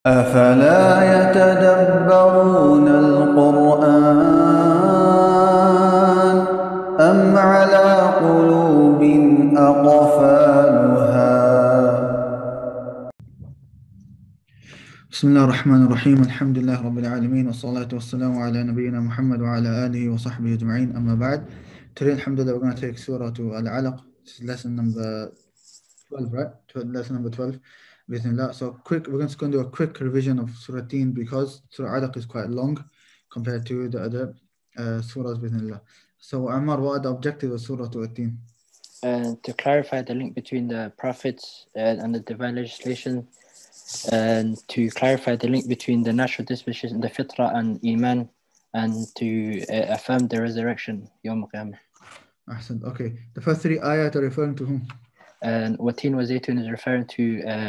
أفلا يتدبرون القرآن أم على قلوب أقفالها. بسم الله الرحمن الرحيم. الحمد لله رب العالمين والصلاة والسلام على نبينا محمد وعلى آله وصحبه أجمعين. أما بعد, today alhamdulillah we're going to take Surah to Al-Alaq. This is lesson number 12, right? Lesson number 12. Bismillah. So we're going to do a quick revision of Surah Teen because Surah Alaq is quite long compared to the other surahs. Bismillah. So Ammar, what are the objectives of Surah Teen? To clarify the link between the prophets and the divine legislation, and to clarify the link between the natural disposition, the fitrah and iman, and to affirm the resurrection, Yawm al-Qiyamah. Ahsan. Okay. The first three ayat are referring to whom? And Watin wa Zaytun is referring to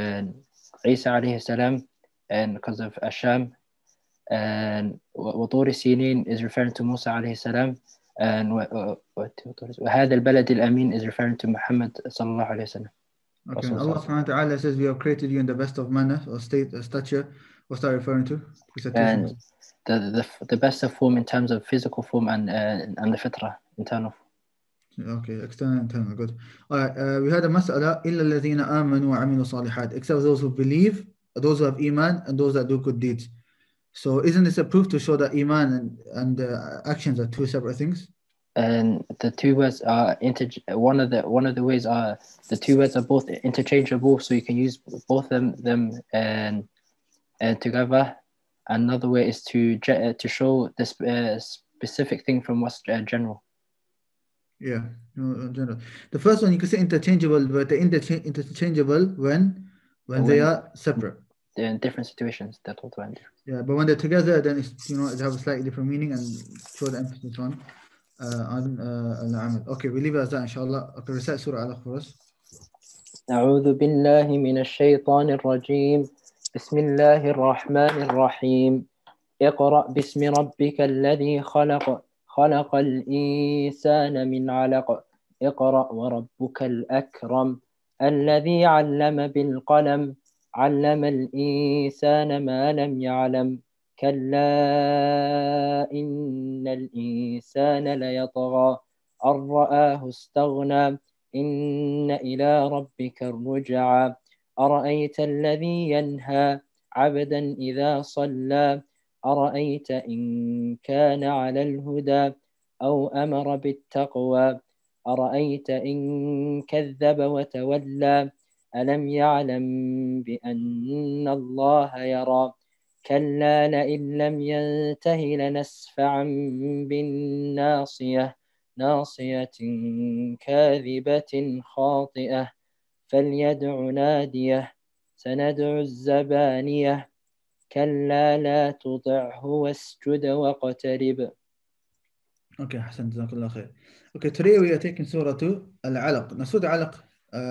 Isa alayhi salam, and because of Asham, and Watur Sinin is referring to Musa alayhi salam, and وهذا البلد الأمين is referring to Muhammad sallallahu alayhi wa sallam. Okay, Allah subhanahu wa ta'ala says we have created you in the best of manner or stature. What's that referring to? And the best of form in terms of physical form and the fitrah, internal. Okay, external and internal, good. All right, we had a mas'ala, إِلَّا الَّذِينَ آمَنُوا وَعَمِلُوا صَالِحَاتٍ, except those who believe, those who have iman, and those that do good deeds. So isn't this a proof to show that iman and actions are two separate things? And the two words are one of the ways are the two words are both interchangeable, so you can use both them and together. Another way is to show this specific thing from what's general. Yeah, general. The first one you can say interchangeable, but they're interchangeable when they are separate. They're in different situations. That's what I'm doing. Yeah, but when they're together, then it's, they have a slightly different meaning and show the emphasis on al-amal. Okay, we leave it as that, inshallah. Okay, recite Surah Alaq for us. أعوذ بالله من الشيطان الرجيم. بسم الله الرحمن الرحيم. اقرأ باسم ربك الذي خلق الإنسان من علق. اقرأ وربك الأكرم الذي علم بالقلم علم الإنسان ما لم يعلم كلا إن الإنسان ليطغى أن رآه استغنى إن إلى ربك الرجعى أرأيت الذي ينهى عبدا إذا صلى أرأيت إن كان على الهدى أو أمر بالتقوى أرأيت إن كذب وتولى ألم يعلم بأن الله يرى كلا لئن لم ينته لنسفعا بالناصية ناصية كاذبة خاطئة فليدع ناديه سندع الزبانية كلا لا تطعه واسجد واقترب. Okay, Hassan, Jazakallah khair. Okay, today we are taking Surah Al-Alaq. Now, Surah Al-Alaq,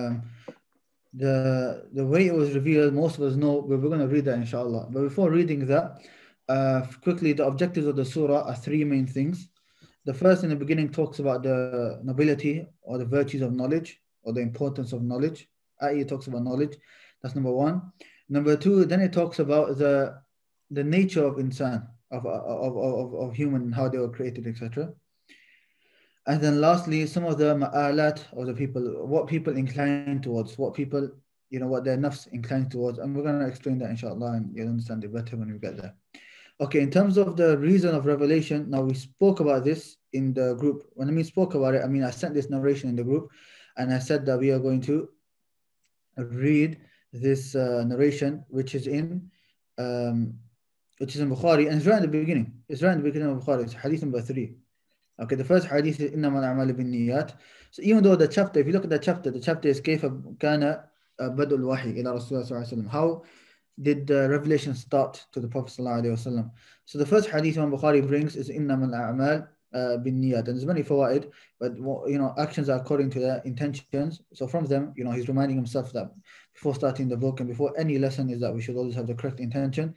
the way it was revealed, most of us know, but we're going to read that inshallah. But before reading that, quickly, the objectives of the surah are three main things. The first in the beginning talks about the nobility or the virtues of knowledge or the importance of knowledge. I.e. it talks about knowledge. That's number one. Number two, then it talks about the nature of insan, of human, and how they were created, etc. And then lastly, some of the ma'alat of the people, what people incline towards, what people, what their nafs incline towards. And we're going to explain that inshallah, and you'll understand it better when we get there. Okay, in terms of the reason of revelation, now we spoke about this in the group. When I spoke about it, I sent this narration in the group, and I said that we are going to read this narration, which is in Bukhari, and it's right in the beginning. It's right in the beginning of Bukhari. It's hadith number 3. Okay, the first hadith is إِنَّمَا الْأَعْمَالُ بِالنِّيَّاتِ. So even though the chapter, if you look at the chapter is كيف كان بدء الوحي إلى رسول الله صلى الله عليه وسلم. How did the revelation start to the Prophet صلى الله عليه وسلم? So the first hadith Imam Bukhari brings is إِنَّمَا الْأَعْمَالُ بِالنِّيَّاتِ. And there's many fawaid, but actions are according to their intentions. So from them, he's reminding himself that before starting the book and before any lesson is that we should always have the correct intention.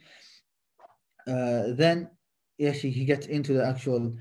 Then yes, he gets into the actual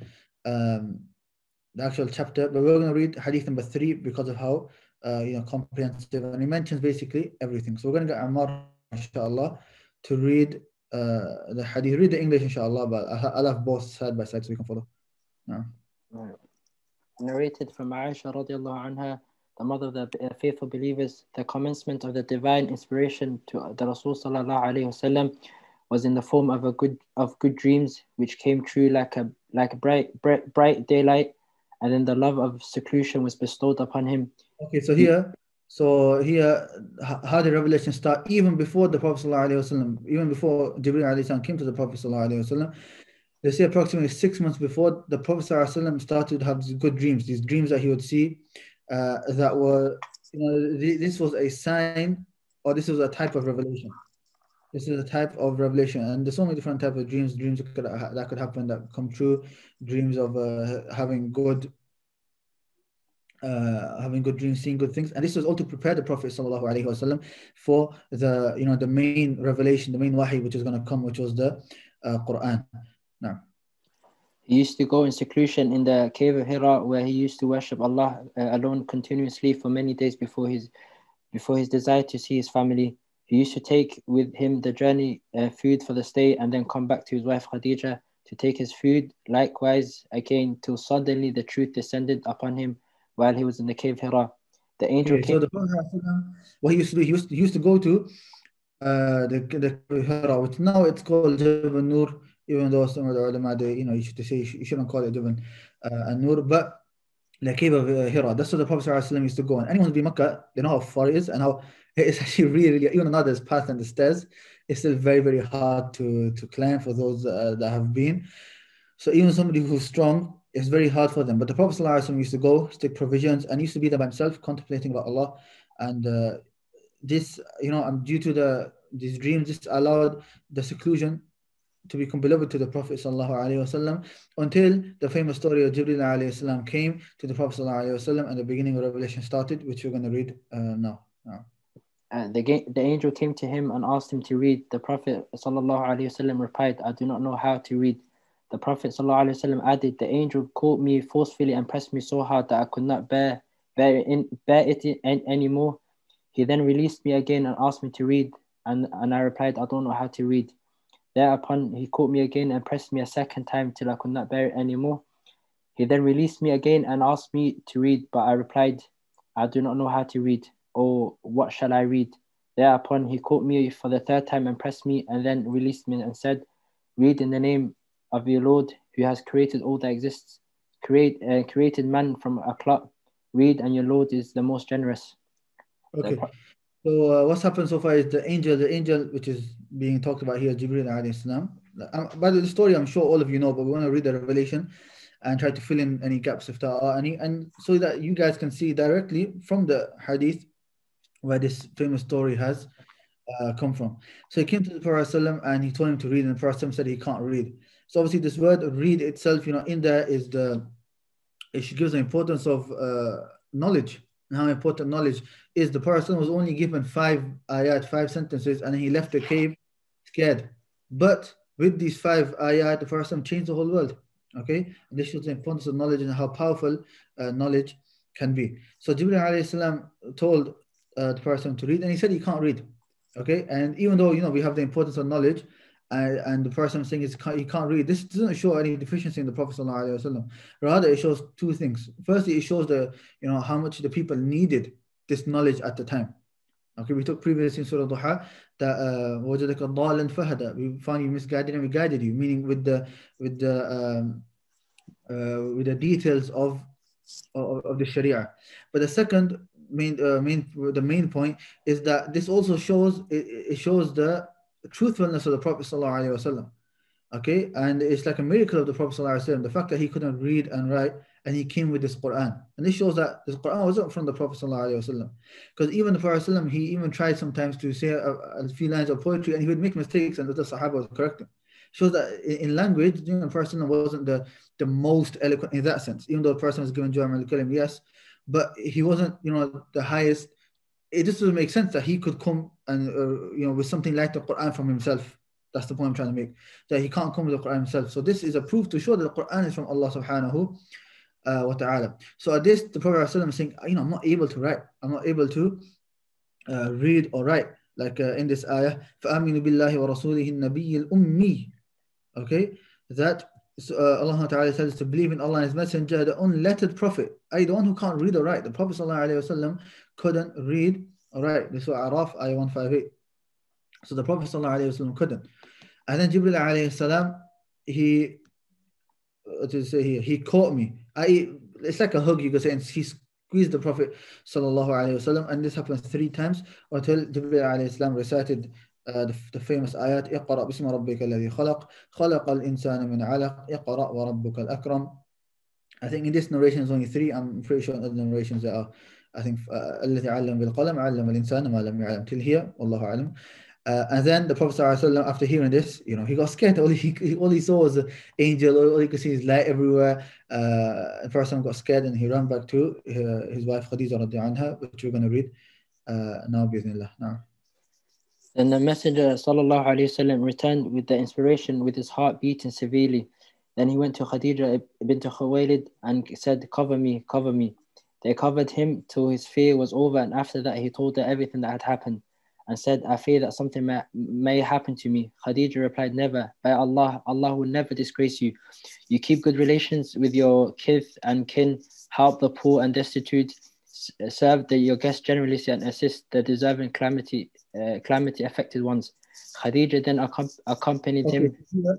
chapter, but we're going to read hadith number 3 because of how comprehensive, and he mentions basically everything. So we're going to get Ammar inshallah to read the hadith. Read the English, inshallah, but I'll have both side by side so we can follow. No. Narrated from Aisha radiallahu anha, the mother of the faithful believers, the commencement of the divine inspiration to the Rasul sallallahu alaihi wasallam was in the form of good dreams, which came true like a bright daylight, and then the love of seclusion was bestowed upon him. Okay, so here, how did revelation start? Even before the Prophet ﷺ, even before Jibreel alayhi salam came to the Prophet ﷺ, they say approximately 6 months before, the Prophet ﷺ started to have these good dreams, these dreams that he would see that were, this was a sign, or this was a type of revelation. This is a type of revelation, and there's so many different types of dreams that could happen, that come true. Dreams of having good dreams, seeing good things, and this was all to prepare the Prophet ﷺ for the main revelation, the main wahi which is going to come, which was the Quran. Now, he used to go in seclusion in the cave of Hira, where he used to worship Allah alone continuously for many days before his desire to see his family. He used to take with him the journey food for the stay, and then come back to his wife Khadija to take his food. Likewise, again, till suddenly the truth descended upon him while he was in the cave Hira. The angel came. So the Prophet, what he used to do, he used to go to the Hira, which now it's called Jabal Nur, even though some of the ulama, you shouldn't call it Jabal Nur, but the cave of Hira, that's what the Prophet ﷺ used to go. And anyone who's been Makkah, they know how far it is, and how it's actually really, even though there's paths and the stairs, it's still very, very hard to climb for those that have been. So even somebody who's strong, it's very hard for them. But the Prophet ﷺ used to go, take provisions, and used to be there by himself, contemplating about Allah. And this, due to these dreams, this allowed the seclusion to become beloved to the Prophet ﷺ, until the famous story of Jibreel alayhi salam came to the Prophet ﷺ, and the beginning of revelation started, which we're going to read now. The angel came to him and asked him to read. The Prophet ﷺ replied, "I do not know how to read." The Prophet ﷺ added, "The angel caught me forcefully and pressed me so hard that I could not bear it anymore. He then released me again and asked me to read, and I replied, I don't know how to read. Thereupon he caught me again and pressed me a second time till I could not bear it anymore. He then released me again and asked me to read, but I replied, I do not know how to read, or what shall I read? Thereupon he caught me for the third time and pressed me, and then released me and said, read in the name of your Lord, who has created all that exists, created man from a clot. Read, and your Lord is the most generous." Okay. So what's happened so far is the angel which is being talked about here, Jibreel alayhi salam. By the story, I'm sure all of you know, but we want to read the revelation and try to fill in any gaps if there are any, and so that you guys can see directly from the hadith where this famous story has come from. So he came to the Prophet ﷺ and he told him to read, and the Prophet ﷺ said he can't read. So obviously this word read itself, in there is it gives the importance of knowledge, and how important knowledge is. The Prophet was only given 5 ayat, 5 sentences, and he left the cave scared. But with these 5 ayat, the Prophet changed the whole world. Okay, and this shows the importance of knowledge and how powerful knowledge can be. So Jibreel alayhi salam told the Prophet to read, and he said he can't read. Okay, and even though we have the importance of knowledge, and the person saying he can't read, this doesn't show any deficiency in the Prophet ﷺ. Rather, it shows 2 things. Firstly, it shows how much the people needed this knowledge at the time. Okay, we took previously in Surah Duha that وَجَدَكَ ضَالًا فَهَدَى, we found you misguided and we guided you, meaning with the details of the Sharia. But the second the main point is that this also shows the truthfulness of the Prophet ﷺ. Okay, and it's like a miracle of the Prophet ﷺ, the fact that he couldn't read and write, and he came with this Quran. And this shows that this Quran wasn't from the Prophet ﷺ, because even the Prophet ﷺ, he even tried sometimes to say a few lines of poetry, and he would make mistakes, and the Sahaba would correct him. Shows that in language, the Prophet ﷺ wasn't the most eloquent in that sense, even though the person was given Jami' al-Kalim, yes, but he wasn't the highest. It just doesn't make sense that he could come and with something like the Quran from himself. That's the point I'm trying to make, that he can't come with the Quran himself. So this is a proof to show that the Quran is from Allah subhanahu wa ta'ala. So at this, the Prophet ﷺ is saying, I'm not able to write. I'm not able to read or write. like in this ayah, فَآمِنُوا بِاللَّهِ وَرَسُولِهِ النَّبِيِّ الْأُمِّي. Okay, that Allah Ta'ala tells us to believe in Allah and His Messenger, the unlettered Prophet, the one who can't read or write. The Prophet ﷺ couldn't read or write. This is Araf, ayah 158. So the Prophet ﷺ couldn't. And then Jibril alayhi salam, he caught me. It's like a hug, you could say, and he squeezed the Prophet sallallahu alaihi wasallam, and this happened 3 times until Jibril alayhi salam recited the famous ayat, اقرأ بسم ربك الذي خلق خلق الإنسان من علق اقرأ وربك الأكرم. I think in this narration is only 3. I'm pretty sure in other narrations there are, I think, الذي علم بالقلم علم الإنسان ما لم يعلم, till here, والله أعلم. And then the Prophet ﷺ, after hearing this, he got scared. All he saw was an angel. All he could see is light everywhere. The Prophet got scared and he ran back to his wife Khadija radiallahu anha, which we're going to read now, bismillah. Now. Then the Messenger sallallahu alaihi wasallam returned with the inspiration, with his heart beating severely. Then he went to Khadija bint Khuwaylid and said, "Cover me, cover me." They covered him till his fear was over, and after that he told her everything that had happened and said, "I fear that something may happen to me." Khadija replied, "Never. By Allah, Allah will never disgrace you. You keep good relations with your kith and kin, help the poor and destitute, serve your guests generously, and assist the deserving calamity affected ones." Khadija then accompanied him.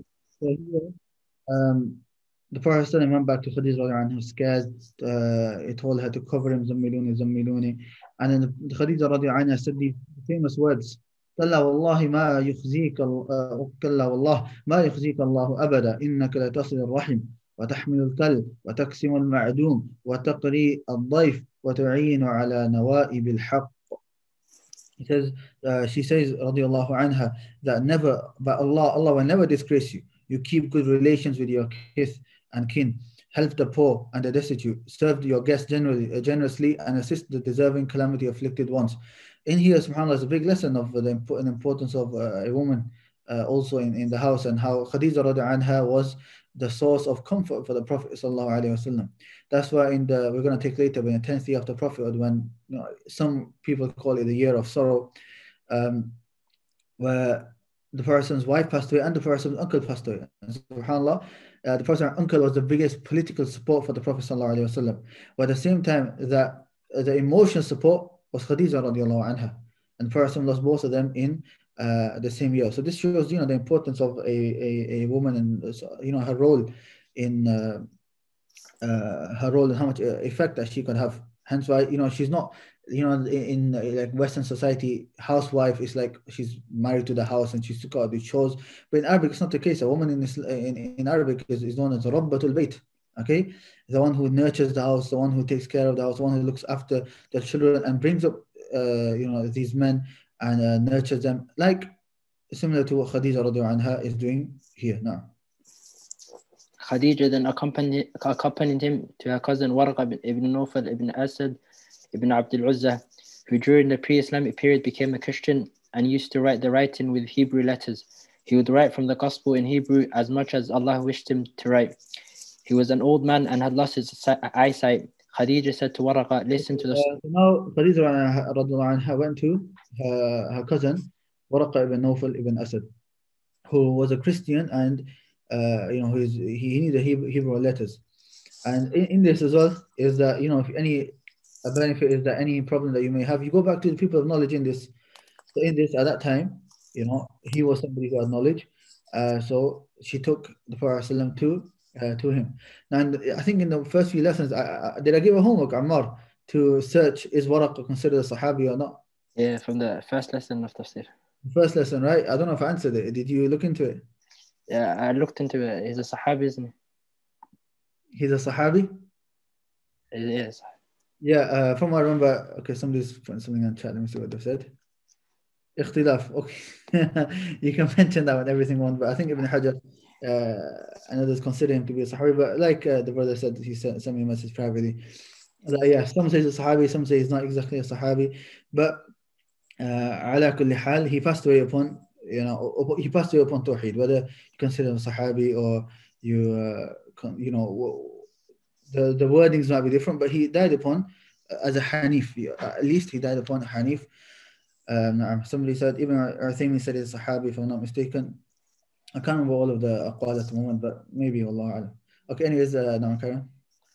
The Prophet went back to Khadija and scared. He told her to cover him, Zammiluni, Zammiluni. And then Khadija radiallahu anha said these famous words, كلا والله ما يخزيك كلا والله ما يخزيك الله أبدا إنك لتصل الرحم وتحمل الكل وتقسم المعدوم وتقري الضيف وتعين على نوائب الحق. He says, she says, radiallahu anha, that never, but Allah will never disgrace you. You keep good relations with your kith and kin, help the poor and the destitute, serve your guests generously, and assist the deserving calamity afflicted ones. In here, subhanAllah, is a big lesson of the importance of a woman also in the house, and how Khadija radiallahu anha was the source of comfort for the Prophet sallallahu alaihi wasallam. That's why we're going to take later, in the 10th year of the Prophet, when some people call it the year of sorrow, where the person's wife passed away and the person's uncle passed away. And subhanAllah, the person's uncle was the biggest political support for the Prophet sallallahu alaihi wasallam. But at the same time, that the emotional support was Khadija radiallahu anha, and the person lost both of them in the same year. So this shows, the importance of a woman and her role in how much effect that she could have. Hence why she's not in like Western society, housewife is like she's married to the house and she's got to do chores. But in Arabic, it's not the case. A woman in Arabic is known as Rabbatul Bayt. Okay, the one who nurtures the house, the one who takes care of the house, the one who looks after the children and brings up these men and nurtures them, like similar to what Khadija radiallahu anha is doing here now. Khadija then accompanied him to her cousin Warqa ibn Nawfal ibn Asad ibn Abdul Uzza, who during the pre-Islamic period became a Christian and used to write the writing with Hebrew letters. He would write from the Gospel in Hebrew as much as Allah wished him to write. He was an old man and had lost his eyesight. Khadija said to Warqa, "Listen to the..." Now Khadija radiallahu anha went to her cousin Warqa ibn Nawfal ibn Asad, who was a Christian, and he needed Hebrew letters. And in this as well is that a benefit is that any problem that you may have, you go back to the people of knowledge in this. So in this, at that time, he was somebody who had knowledge. So she took the Prophet to him. And I think in the first few lessons, did I give a homework, Ammar, to search is Waraq considered a Sahabi or not? Yeah, from the first lesson of Tafsir. First lesson, right? I don't know if I answered it. Did you look into it? Yeah, I looked into it. He's a Sahabi, isn't he? He's a Sahabi? Yes. Yeah, from what I remember, okay, somebody's putting something in the chat. Let me see what they've said. Ikhtilaf, okay. You can mention that with everything one, but I think Ibn Hajar and others consider him to be a Sahabi, but like the brother said, he sent me a message privately. Yeah, some say he's a Sahabi, some say he's not exactly a Sahabi, but ala kulli hal, he passed away upon Tawheed, whether you consider him a Sahabi or the wordings might be different, but he died upon as a Hanif. At least he died upon a Hanif. Somebody said, Ibn Uthaymin said he's a Sahabi, if I'm not mistaken. I can't remember all of the aqwal at the moment, but maybe, Wallahu alam. Okay, anyways, now Karen.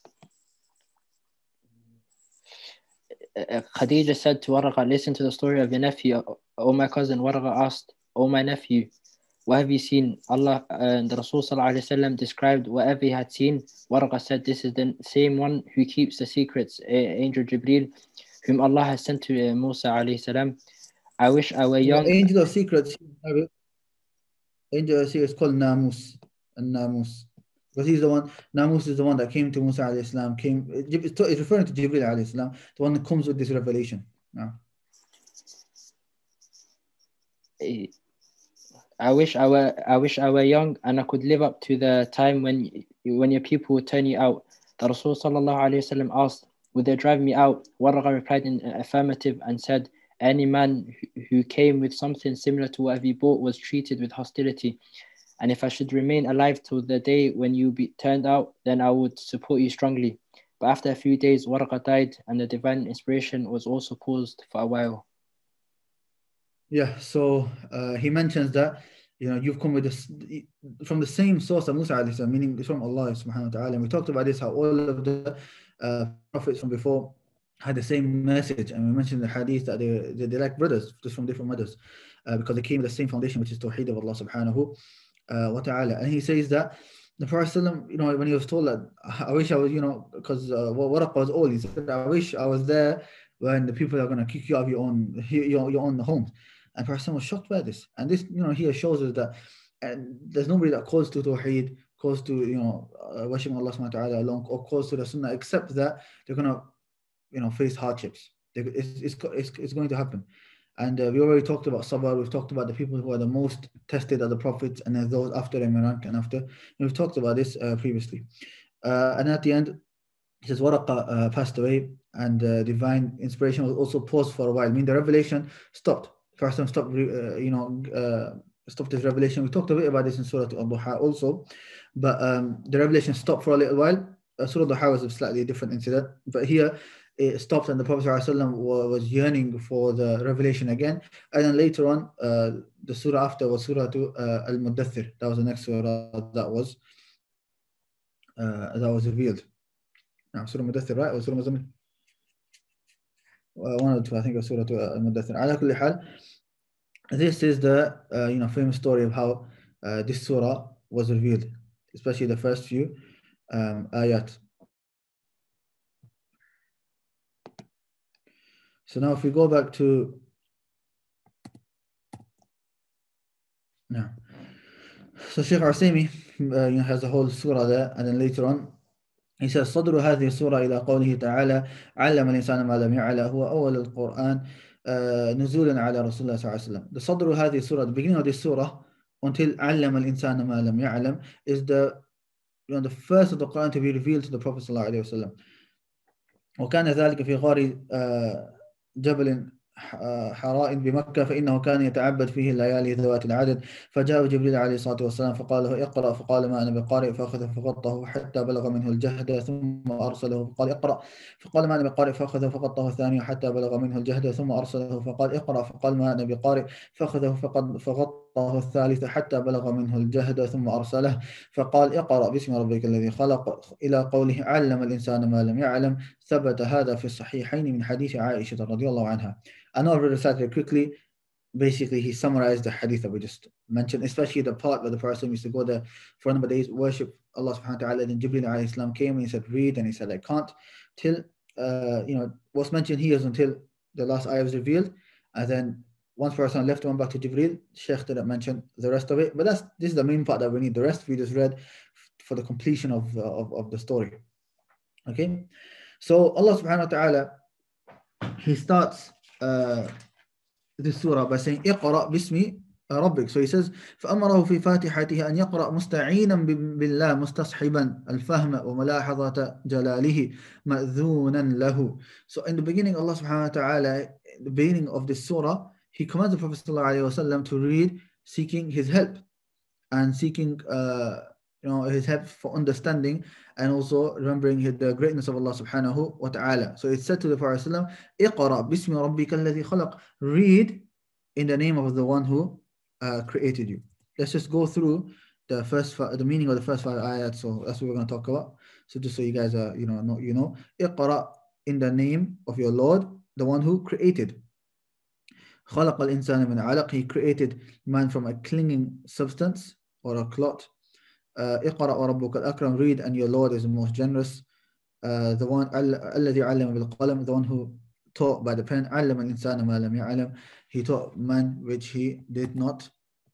Khadija said to Waraqa, listen to the story of your nephew. O my cousin, Waraqa asked, O my nephew, what have you seen? Allah and the Rasul ﷺ described whatever he had seen. Waraqa said, this is the same one who keeps the secrets, Angel Jibreel, whom Allah has sent to Musa alayhi salam. I wish I were young. Angel of Secrets. Angel of Secrets is called Namus. And Namus. Because he's the one, Namus is the one that came to Musa alayhi salam, it's referring to Jibreel alayhi salam, the one that comes with this revelation. No. I wish I were young and I could live up to the time when your people would turn you out. The Rasul sallallahu alayhi wasallam asked, would they drive me out? Waraqa replied in affirmative and said, any man who came with something similar to what he brought was treated with hostility. And if I should remain alive till the day when you be turned out, then I would support you strongly. But after a few days, Waraqa died and the divine inspiration was also paused for a while. Yeah, so he mentions that, you've come with this from the same source of Musa alayhi salam, meaning from Allah subhanahu wa ta'ala. And we talked about this, how all of the prophets from before had the same message. And we mentioned the hadith that they're like brothers, just from different mothers, because they came with the same foundation, which is Tawheed of Allah subhanahu wa ta'ala. And he says that the Prophet, when he was told that, I wish I was, because Waraqa was old, he said, I wish I was there when the people are going to kick you out of your own home. And the Prophet was shocked by this. And this, here shows us that there's nobody that calls to Tawheed, calls to, worshiping Allah subhanahu wa ta'ala alone, or calls to the Sunnah, except that they're going to, face hardships. It's going to happen. And we already talked about Sabr. We've talked about the people who are the most tested are the prophets, and then those after them in rank and after. And we've talked about this previously. And at the end, it says Waraqa passed away, and divine inspiration was also paused for a while. I mean, the revelation stopped. First time stopped, stopped his revelation. We talked a bit about this in Surah Al-Duha also, but the revelation stopped for a little while. Surah Al-Duha was a slightly different incident, but here it stopped, and the Prophet ﷺ was yearning for the revelation again. And then later on, the surah after was Surah Al-Muddathir. That was the next surah that was revealed. Now, Surah Al-Muddathir, right? Or Surah Al-Muzammil? One or two, I think, was Surah Al-Muddathir. Ala kulli hal, this is the famous story of how this surah was revealed, especially the first few ayat. So now if we go back to now, so Shaykh Uthaymin has a whole surah there, and then later on he says صدر هذه السورة إلى قوله تعالى علم الإنسان ما لم يعلم هو أول القرآن نزولا على رسول الله صلى الله عليه وسلم. The صدر هذه السورة, the beginning of this surah until علم الإنسان ما لم يعلم is the first of the Quran to be revealed to the Prophet صلى الله عليه وسلم. وكان ذلك في غار جبل حراء بمكة فإنه كان يتعبد فيه الليالي ذوات العدد فجاء جبريل عليه الصلاة والسلام فقال له اقرأ فقال ما أنا بقارئ فأخذ فغطه حتى بلغ منه الجهد ثم أرسله فقال اقرأ فقال ما أنا بقارئ فأخذ فغطه الثاني حتى بلغ منه الجهد ثم أرسله فقال اقرأ فقال ما أنا بقارئ فأخذه فغطه الثالث حتى بلغ منه الجهد ثم أرسله فقال اقرأ باسم ربك الذي خلق إلى قوله علم الإنسان ما لم يعلم. ثبت هذا في الصحيحين من حديث عائشة رضي الله عنها. I know I've recited it quickly. Basically, he summarized the hadith that we just mentioned, especially the part where the Prophet used to go there for a number of days, worship Allah subhanahu wa ta'ala. Then Jibreel alayhi salam came and he said, read, and he said, I can't. Till, what's mentioned here is until the last ayah was revealed. And then once Prophet left, went back to Jibreel. Shaykh didn't mention the rest of it. But this is the main part that we need. The rest we just read for the completion of the story. Okay? So Allah subhanahu wa ta'ala, he starts this surah by saying اقرأ باسم ربك. So he says فأمره في فاتحته أن يقرأ مستعينا بالله مستصحبا الفهم وملاحظة جلاله مأذونا له. So in the beginning, Allah subhanahu wa ta'ala, the beginning of this surah, he commands the Prophet sallallahu alaihi wasallam to read seeking his help and seeking it helps for understanding and also remembering the greatness of Allah subhanahu wa ta'ala. So it said to the Prophet ﷺ, اقرأ باسم ربك الذي خلق. Read in the name of the one who created you. Let's just go through the meaning of the first 5 ayat. So that's what we're going to talk about. So just so you guys are, اقرأ, in the name of your Lord, the one who created. خلق الإنسان من علق. He created man from a clinging substance or a clot. اقرأ وربك الأكرم. Read, and your Lord is the most generous. The one الذي علم بالقلم, the one who taught by the pen. علم الإنسان ما لم يعلم. He taught man which he did not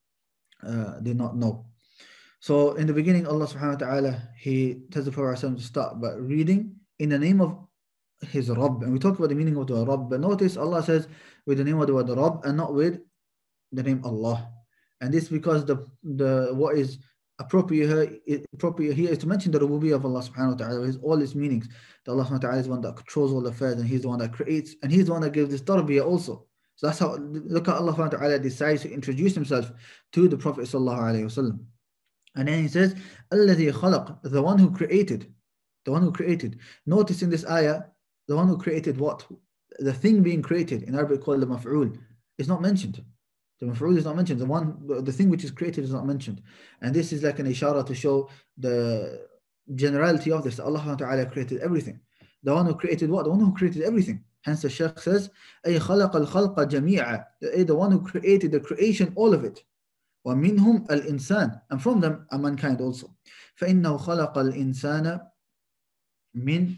know. So in the beginning, Allah subhanahu wa ta'ala, He tells the Prophet to start by reading in the name of his Rabb. And we talked about the meaning of the Rabb, but notice Allah says with the name of the word Rabb and not with the name Allah. And this because what is appropriate here is to mention the rububiyyah of Allah subhanahu wa ta'ala with all its meanings. That Allah subhanahu wa ta'ala is the one that controls all affairs, and He's the one that creates, and He's the one that gives this tarbiyah also. So that's how, look at Allah subhanahu wa ta'ala decides to introduce Himself to the Prophet sallallahu alayhi wasallam. And then He says, الَّذِي خَلَقَ, the one who created. The one who created. Notice in this ayah, the one who created what? The thing being created, in Arabic called the maf'ul, is not mentioned. The maf'ul is not mentioned. The thing which is created is not mentioned. And this is like an ishara to show the generality of this. Allah subhanahu wa ta'ala created everything. The one who created what? The one who created everything. Hence the Shaykh says, أي خلق الخلق جميعا. The one who created the creation, all of it. ومنهم الإنسان, and from them are mankind also. فإنه خلق الإنسان من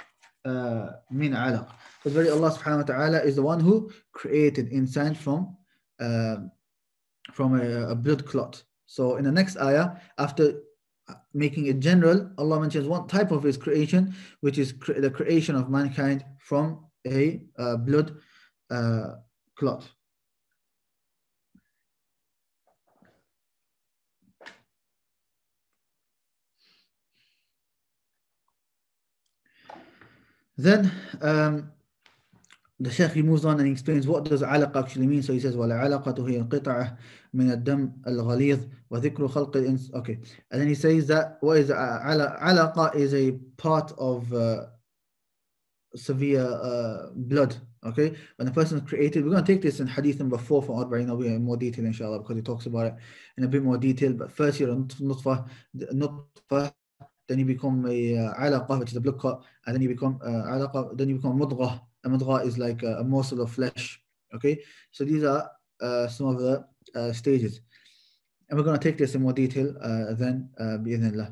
علق. Because very Allah subhanahu wa ta'ala is the one who created insan from a blood clot. So in the next ayah, after making it general, Allah mentions one type of His creation, which is the creation of mankind from a blood clot. Then the Shaykh, he moves on and he explains what does alaq actually mean. So he says, وَالْعَلَقَةُ هِيَ الْقِطَعَةُ مِنَ الدَّمِ الْغَلِيظِ وَذِكْرُ خَلْقِ الْإِنسِ. Okay, and then he says that what is alaqa is a part of severe blood. Okay, when a person is created, we're going to take this in hadith number 4 from Arba'in in more detail inshallah, because he talks about it in a bit more detail. But first you're nutfah, then you become a alaqa, which is a blood clot, and then you become alaqa, then you become mudghah. A mudghah is like a morsel of flesh. Okay, so these are some of the stages, and we're going to take this in more detail then bi'idhnillah.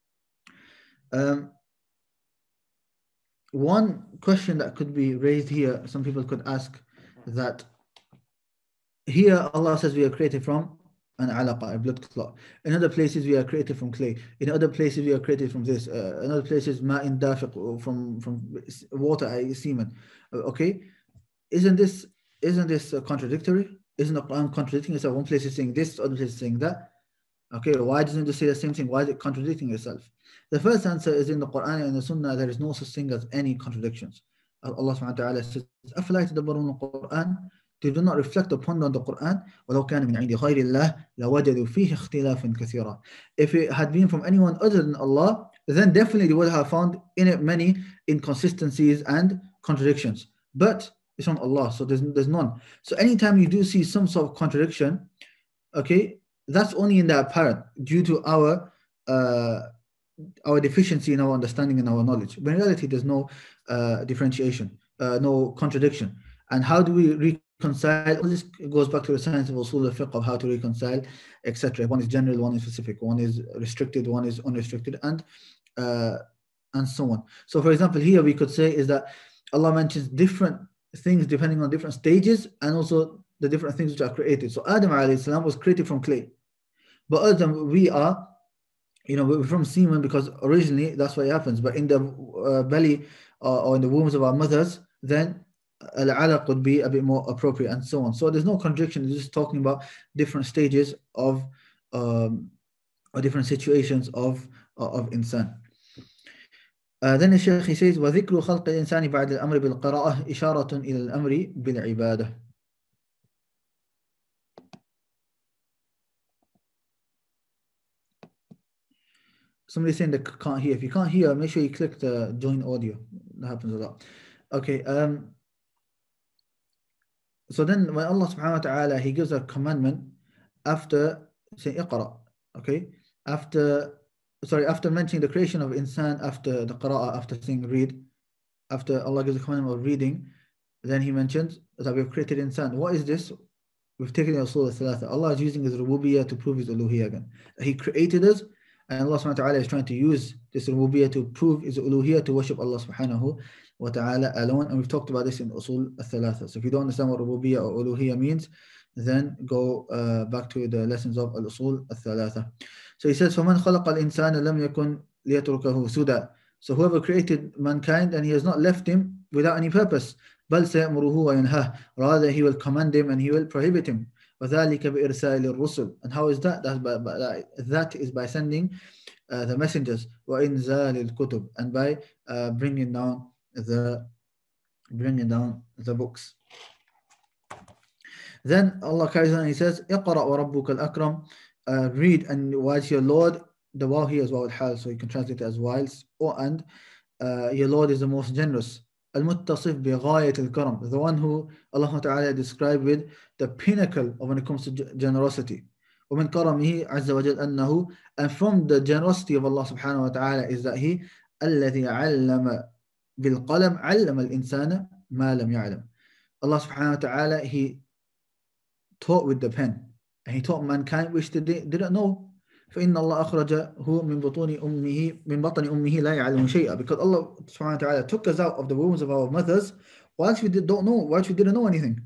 One question that could be raised here, some people could ask that here Allah says we are created from an alaqa, a blood clot. In other places we are created from clay. In other places we are created from this. In other places ma'in dafiq, from water, semen. Okay, isn't this contradictory? Isn't the Quran contradicting itself? One place is saying this, other place is saying that. Okay, why doesn't it say the same thing? Why is it contradicting itself? The first answer is in the Quran and the Sunnah. There is no such thing as any contradictions. Allah subhanahu wa ta'ala says, أَفَلَا يَتَدَبَّرُونَ الْقُرْآنَ. They do not reflect upon the Quran. وَلَوْ كَانَ مِنْ عِنْدِ غَيْرِ اللَّهِ لَوَجَدُوا فِيهِ اخْتِلَافًا كَثِيرًا. If it had been from anyone other than Allah, then definitely they would have found in it many inconsistencies and contradictions. But it's from Allah, so there's none. So anytime you do see some sort of contradiction, okay, that's only in the apparent due to our deficiency in our understanding and our knowledge. But in reality, there's no differentiation, no contradiction. And how do we reconcile? This goes back to the science of usul al-fiqh, of how to reconcile, etc. One is general, one is specific, one is restricted, one is unrestricted, and so on. So for example, here we could say is that Allah mentions different things depending on different stages and also the different things which are created. So Adam alayhi salam was created from clay. But other than we are, we're from semen because originally that's what happens. But in the belly or in the wombs of our mothers, then al-alaq would be a bit more appropriate and so on. So there's no contradiction. It's just talking about different stages of or different situations of insan. Then the Shaykh, he says, وَذِكْرُ خَلْقِ الْإِنسَانِ بَعْدَ الْأَمْرِ بِالْقِرَاءَةِ إِشَارَةٌ إِلَى الْأَمْرِ بِالْعِبَادَةِ. Somebody's saying they can't hear. If you can't hear, make sure you click the join audio. That happens a lot. Okay. So then when Allah subhanahu wa ta'ala, He gives a commandment after saying Iqra. Okay. After mentioning the creation of insan, after the qira'ah, after saying read, after Allah gives a commandment of reading, then He mentions that we have created insan. What is this? We've taken the usul al-thalatha. Allah is using His rububiyyah to prove His uluhiyyah again. He created us, and Allah subhanahu wa ta'ala is trying to use this rububiyyah to prove His uluhiyyah, to worship Allah subhanahu wa ta'ala alone. And we've talked about this in usul al-thalatha. So if you don't understand what rububiyyah or uluhiyyah means, then go back to the lessons of al-usul al-thalatha. So he says, فَمَنْ خَلَقَ الْإِنسَانَ لَمْ يَكُنْ لِيَتْرُكَهُ سُدًى. So whoever created mankind, and He has not left him without any purpose. بل سيأمره وينهاه. Rather, He will command him and He will prohibit him. وذلك بإرسال الرسل. And how is that? That is by sending the messengers. وإنزال الكتب. And by bringing down the books. Then Allah carries on and He says, اقرأ وربك الأكرم. Read, and whilst your Lord, the waw here is waw al-hal, so you can translate it as whilst, and your Lord is the most generous. المتصف بغاية الكرم, the one who Allah Ta'ala described with the pinnacle of when it comes to generosity. ومن كرمه عز وجل أنه, and from the generosity of Allah Subhanahu wa Ta'ala is that He الذي علم بالقلم علم الإنسان ما لم يعلم. Allah Subhanahu wa Ta'ala, He taught with the pen, and He taught mankind which they didn't know. فإن الله أخرجه من بطن أمه لا يعلم شيئا, because Allah subhanahu wa ta'ala took us out of the wombs of our mothers whilst we didn't know anything.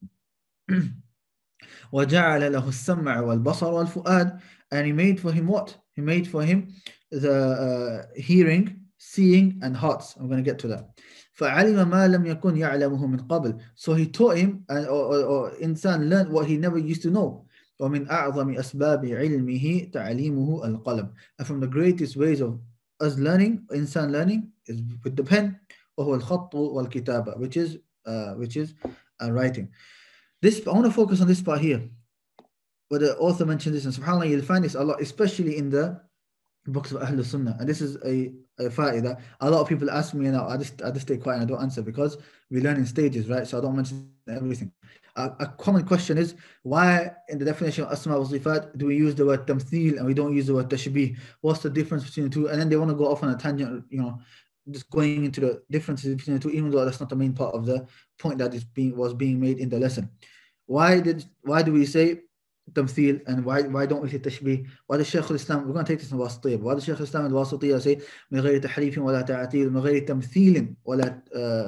وجعل له السمع والبصر والفؤاد, and He made for him what? He made for him the hearing, seeing, and hearts. I'm going to get to that. فعلم ما لم يكن يعلمه من قبل. So He taught him, or insan learned what he never used to know. ومن أعظم أسباب علمه تعليمه القلم. And from the greatest ways of us learning, insan learning, is with the pen. وهو الخط والكتابة, which is writing. This, I want to focus on this part here, where the author mentioned this, and subhanAllah, you'll find this a lot, especially in the books of Ahlul Sunnah. And this is a fa'idah. A lot of people ask me, and I just stay quiet and I don't answer, because we learn in stages, right? So I don't mention everything. A common question is, why in the definition of Asma wa Sifat do we use the word tamthil and we don't use the word tashbih? What's the difference between the two? And then they want to go off on a tangent, just going into the differences between the two, even though that's not the main part of the point that was being made in the lesson. Why do we say tamthil, and why don't we say tashbih? Why does Shaykh al-Islam, we're going to take this in Wasitiyya, why does Shaykh al-Islam in Wasitiyya say من غير تحريف ولا تعطيل من غير تمثيل ولا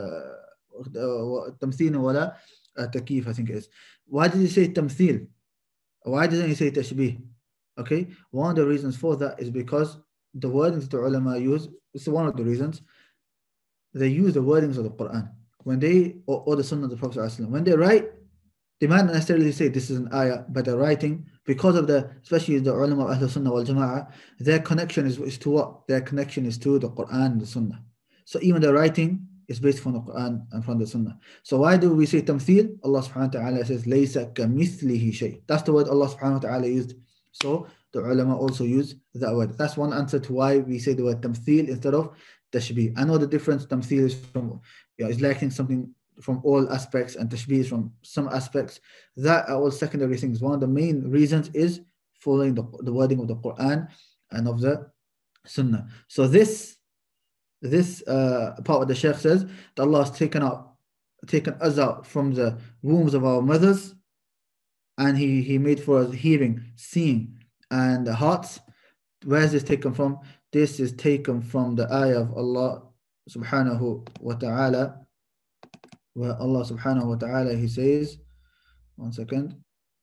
تمثيل ولا تكييف, I think it is. Why did He say tamthil? Why doesn't He say tashbih? Okay, one of the reasons for that is because the wordings the ulama use, it's one of the reasons, they use the wordings of the Quran when they, or the Sunnah of the Prophet ﷺ. When they write, they might not necessarily say this is an ayah, but they're writing because of especially the ulama of Ahlul Sunnah wal Jama'ah, their connection is to what? Their connection is to the Quran and the Sunnah. So even the writing is based from the Quran and from the Sunnah. So why do we say tamthil? Allah subhanahu wa ta'ala says, laysa kamithlihi shay. That's the word Allah subhanahu wa ta'ala used. So the ulama also use that word. That's one answer to why we say the word tamthil instead of tashbih. I know the difference. Tamthil is from, is lacking something from all aspects, and tashbih is from some aspects. That are all secondary things. One of the main reasons is following the wording of the Quran and of the Sunnah. So this part of the Shaykh says that Allah has taken us out from the wombs of our mothers, and He made for us hearing, seeing, and the hearts. Where is this taken from? This is taken from the ayah of Allah subhanahu wa ta'ala, where Allah subhanahu wa ta'ala, He says, one second.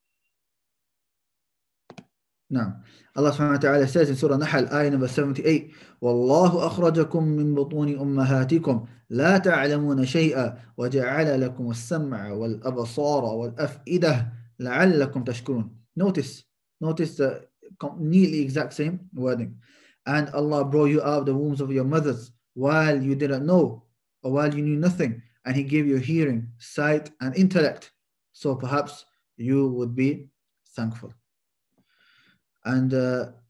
Now, Allah subhanahu wa ta'ala says in Surah Nahl, ayah number 78, وَاللَّهُ أَخْرَجَكُم مِّن بُطُونِ أُمَّهَاتِكُمْ لَا تَعْلَمُونَ شَيْئًا وَجَعَلَ لَكُمُ السَّمْعَ وَالْأَبْصَارَ وَالْأَفْئِدَةَ لَعَلَّكُمْ تَشْكُرُونَ. Notice the nearly exact same wording. And Allah brought you out of the wombs of your mothers while you didn't know, or while you knew nothing, and He gave you hearing, sight, and intellect, so perhaps you would be thankful. And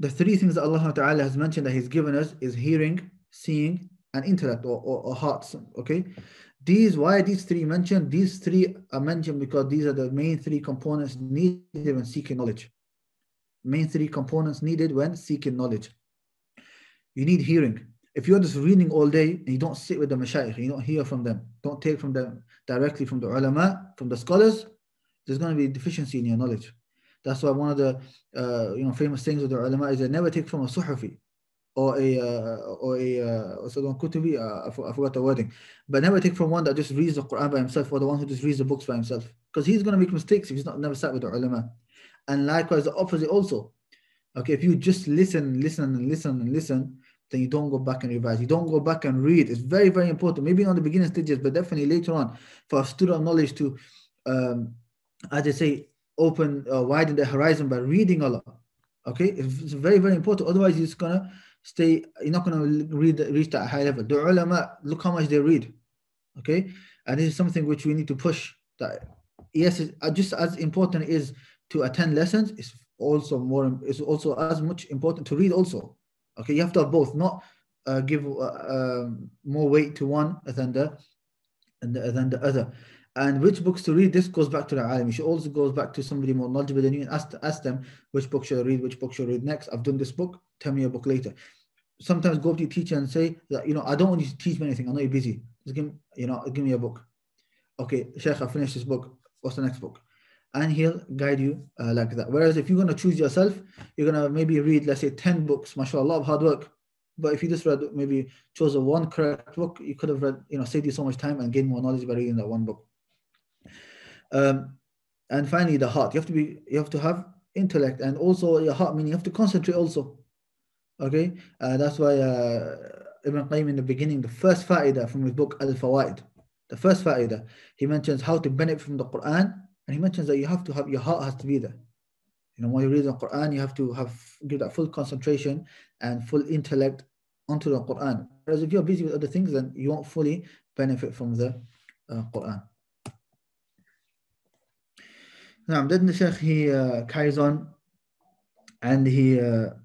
the three things that Allah Ta'ala has mentioned that He's given us is hearing, seeing, and intellect or hearts. Okay, why are these three mentioned? These three are mentioned because these are the main three components needed when seeking knowledge. Main three components needed when seeking knowledge. You need hearing. If you're just reading all day and you don't sit with the mashayikh, you don't hear from them, don't take from them directly from the ulama, from the scholars, there's going to be deficiency in your knowledge. That's why one of the famous things of the ulama is they never take from a suhafi or a kutubi, I forgot the wording, but never take from one that just reads the Quran by himself or the one who just reads the books by himself, because he's going to make mistakes if he's never sat with the ulama. And likewise the opposite also. Okay, if you just listen, then you don't go back and revise. You don't go back and read. It's very, very important. Maybe not the beginning stages, but definitely later on for a student of knowledge to, as they say, widen the horizon by reading a lot. Okay, it's very, very important. Otherwise, you're just gonna stay. You're not gonna reach that high level. The ulama, look how much they read. Okay, and this is something which we need to push. That yes, just as important is to attend lessons. It's also as much important to read also. Okay, you have to have both, not give more weight to one than the other. And which books to read, this goes back to the alim. It also goes back to somebody more knowledgeable than you and ask them which book should I read, which book should I read next. I've done this book, tell me a book later. Sometimes go up to your teacher and say that, I don't want you to teach me anything, I know you're busy. Just give me a book. Okay, Sheikh, I finished this book. What's the next book? And he'll guide you like that. Whereas if you're going to choose yourself, you're going to maybe read, let's say, 10 books, mashallah, of hard work. But if you just chose one correct book, you could have read, saved you so much time and gained more knowledge by reading that one book. And finally, the heart. You have to have intellect, and also your heart, meaning you have to concentrate also. Okay, that's why Ibn Qayyim in the beginning, the first fa'idah from his book Al-Fawaid, the first fa'idah, he mentions how to benefit from the Quran. And he mentions that you have to have, your heart has to be there. When you read the Quran, you have to give that full concentration and full intellect onto the Quran. Whereas if you're busy with other things, then you won't fully benefit from the Quran. Now, then the Shaykh, he carries on and he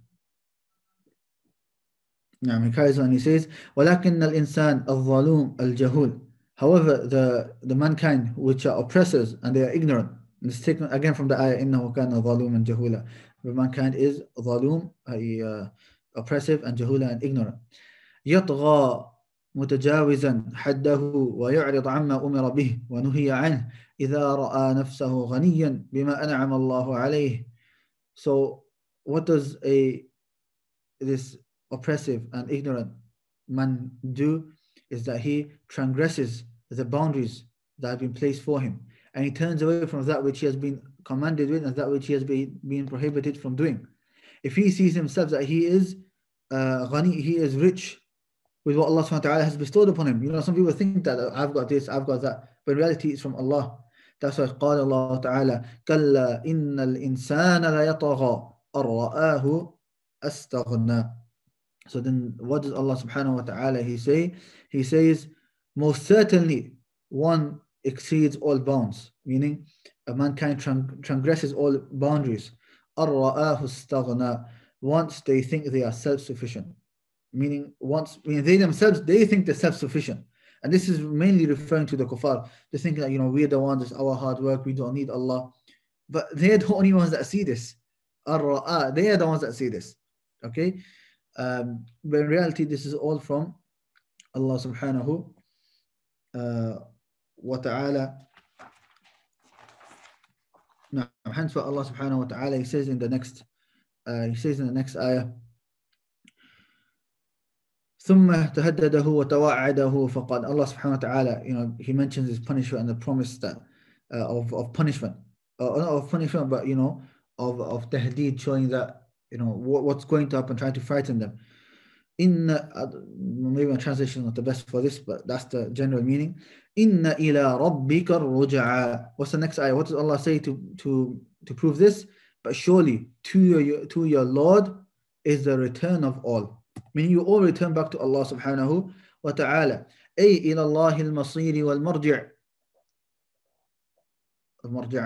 carries on, he says, وَلَكِنَّ الْإِنسَانَ الظَّلُومَ الْجَهُولَ. However, the mankind which are oppressors and they are ignorant, and it's taken again from the ayah, إِنَّهُ كَانَ ظَلُومًا جَهُولًا. The mankind is ظَلُوم, oppressive, and جَهُولًا, and ignorant. يَطْغَى متجاوزا حده ويعرض عما أمر به ونهي عنه إذا رأى نفسه غنيا بما أنعم الله عليه. So what does this oppressive and ignorant man do is that he transgresses the boundaries that have been placed for him, and he turns away from that which he has been commanded with and that which he has been prohibited from doing. If he sees himself that he is ghani, he is rich with what Allah subhanahu wa ta'ala has bestowed upon him. Some people think that I've got this, I've got that, but in reality it's from Allah. That's why قال Allah ta'ala كلا إن الإنسان ليطغى أن رآه استغنى. So then what does Allah subhanahu wa ta'ala say? He says, most certainly one exceeds all bounds, meaning a mankind transgresses all boundaries. أن رآه استغنى. Once they think they are self-sufficient. Meaning they themselves, they think they're self-sufficient. And this is mainly referring to the kuffar. They think that, we're the ones, it's our hard work, we don't need Allah. But they're the only ones that see this. They are the ones that see this. Okay? But in reality, this is all from Allah subhanahu wa ta'ala. Now, hence what Allah subhanahu wa ta'ala, he says in the next ayah, ثم تهدده وتوعده فقال. Allah subhanahu wa ta'ala, he mentions his punishment and the promise that of punishment, not of punishment, but of tahdeed, showing that what's going to happen, trying to frighten them. Maybe my translation is not the best for this, but that's the general meaning. Inna ila rabbika ruj'a. What's the next ayah? What does Allah say to prove this? But surely to your Lord is the return of all. Meaning you all return back to Allah subhanahu wa ta'ala. Ay ila Allah al-masir wal-marji'.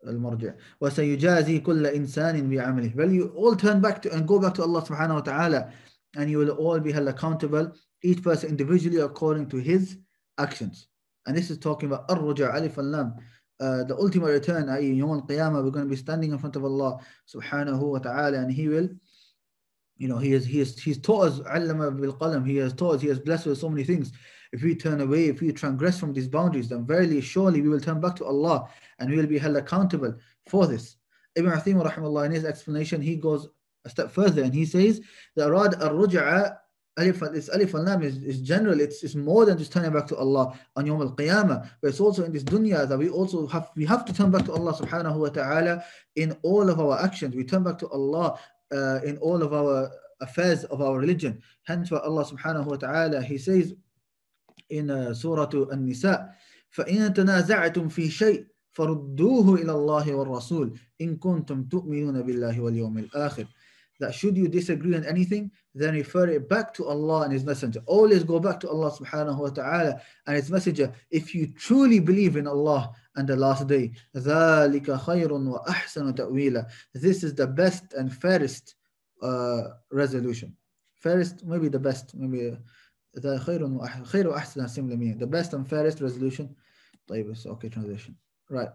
المرجع وسيجازي كل إنسان بعمله. Well, you all turn back to and go back to Allah subhanahu wa ta'ala, and you will all be held accountable, each person individually according to his actions. And this is talking about الرجع ألف اللام, the ultimate return, i.e. يوم القيامة, we're going to be standing in front of Allah subhanahu wa ta'ala, and he will, you know, he's taught us علم بالقلم, he has taught us, he has blessed us with so many things. If we turn away, if we transgress from these boundaries, then verily, surely we will turn back to Allah and we will be held accountable for this. Ibn Uthaymin rahimahullah, in his explanation, he goes a step further and he says the arad al-ruj'a, this alif al-lam is general, it's more than just turning back to Allah on Yawm al-Qiyamah, but it's also in this dunya that we have to turn back to Allah subhanahu wa ta'ala in all of our actions. We turn back to Allah in all of our affairs of our religion. Hence for Allah subhanahu wa ta'ala, he says in Surah An-Nisa, فَإِن تَنَازَعْتُمْ فِي شَيْءٍ فَرُدُّوهُ إِلَى اللَّهِ وَالرَّسُولِ إِن كُنتُمْ تُؤْمِنُونَ بِاللَّهِ وَالْيَوْمِ الْآخِرِ. That should you disagree on anything, then refer it back to Allah and His Messenger. Always go back to Allah subhanahu wa ta'ala and His Messenger if you truly believe in Allah and the last day. ذَلِكَ خَيْرٌ وَأَحْسَنُ تَأْوِيلًا. This is the best and fairest resolution. Fairest, maybe the best, maybe the خير وأحسن, similar meaning. The best and fairest resolution. طيب, it's okay translation. Right.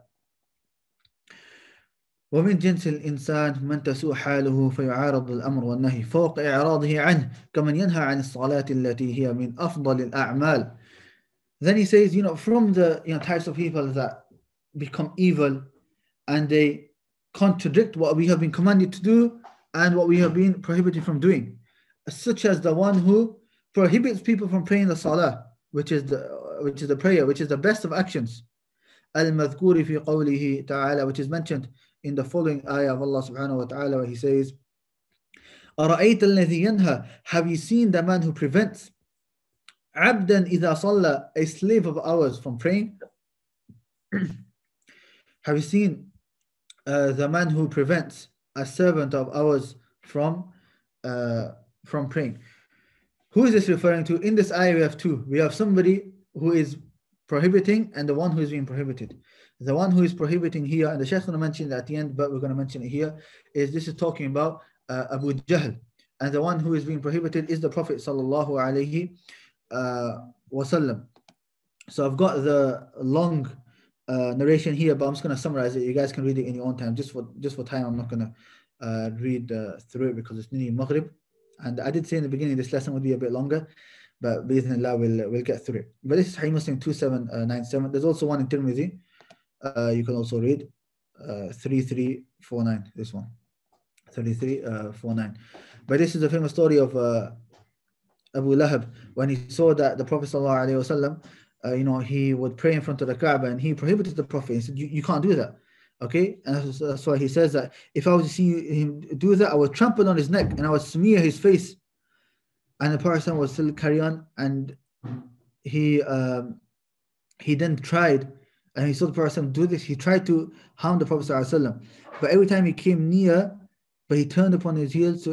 ومن جنس الإنسان من تسوء حاله فيعارض الأمر والنهي فوق إعراضه عنه كمن ينهى عن الصلاة التي هي من أفضل الأعمال. Then he says, you know, from the types of people that become evil and they contradict what we have been commanded to do and what we have been prohibited from doing, such as the one who prohibits people from praying the salah, which is the prayer, which is the best of actions. Al-madhkuri fi qawlihi ta'ala, which is mentioned in the following ayah of Allah subhanahu wa ta'ala, where he says, أَرَأَيْتَ الَّذِي يَنْهَى, have you seen the man who prevents عَبْدًا إِذَا صَلَّى, a slave of ours from praying? Have you seen the man who prevents a servant of ours from praying? Who is this referring to? In this ayah we have two. We have somebody who is prohibiting and the one who is being prohibited. The one who is prohibiting here, and the Shaykh is going to mention it at the end, but we're going to mention it here, this is talking about Abu Jahl. And the one who is being prohibited is the Prophet sallallahu alaihi wasallam. So I've got the long narration here, but I'm just going to summarize it. You guys can read it in your own time. Just for time, I'm not going to read through it because it's nearly Maghrib. And I did say in the beginning this lesson would be a bit longer, but bi'idhnillah we'll get through it. But this is Sahih Muslim 2797. There's also one in Tirmidhi. You can also read 3349. This one, 3349. But this is a famous story of Abu Lahab when he saw that the Prophet sallallahu alaihi wasallam, he would pray in front of the Kaaba, and he prohibited the Prophet. He said, "You can't do that." Okay, and that's why he says that if I was to see him do that, I would trample on his neck and I would smear his face. And the Prophet would still carry on, and he then tried, and he saw the Prophet do this. He tried to harm the Prophet ﷺ, but every time he came near, but he turned upon his heels.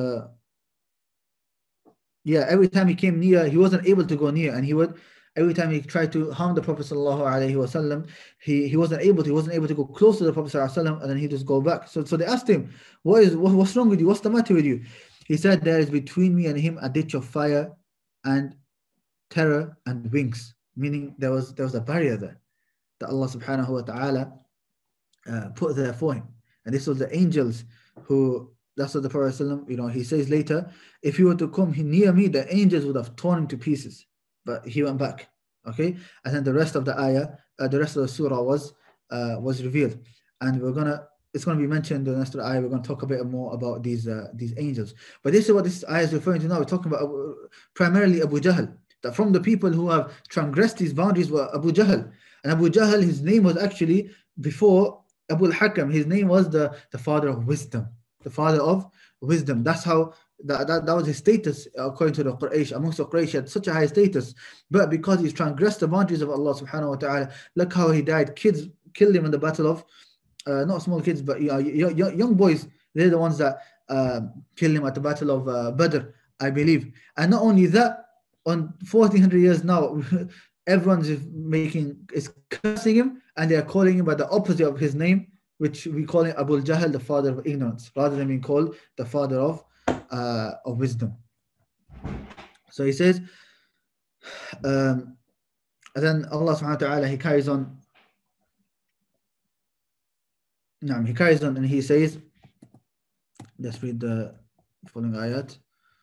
Every time he came near, he wasn't able to go near, and he would. Every time he tried to harm the Prophet ﷺ, he wasn't able to go close to the Prophet ﷺ, and then he just go back. So they asked him, what's wrong with you? What's the matter with you? He said, there is between me and him a ditch of fire and terror and wings. Meaning there was a barrier there that Allah subhanahu wa ta'ala put there for him. And this was the angels who, that's what the Prophet ﷺ, he says later, if he were to come near me, the angels would have torn him to pieces. But he went back. Okay, and then the rest of the ayah, the rest of the surah was revealed, and it's gonna be mentioned in the next ayah. We're gonna talk a bit more about these angels. But this is what this ayah is referring to now. We're talking about primarily Abu Jahl. That from the people who have transgressed these boundaries were Abu Jahl, and Abu Jahl, his name was actually before Abu al-Hakam. His name was the father of wisdom. The father of wisdom. That's how. That was his status according to the Quraysh. Amongst the Quraysh, he had such a high status, but because he's transgressed the boundaries of Allah subhanahu wa ta'ala, look how he died. Kids killed him in the battle of not small kids, but young boys. They're the ones that killed him at the battle of Badr, I believe. And not only that, on 1400 years now, everyone's is cursing him, and they are calling him by the opposite of his name, which we call it Abu Jahl, the father of ignorance, rather than being called the father of wisdom. So he says, and then Allah subhanahu wa ta'ala, he carries on. He carries on and he says, let's read the following ayat.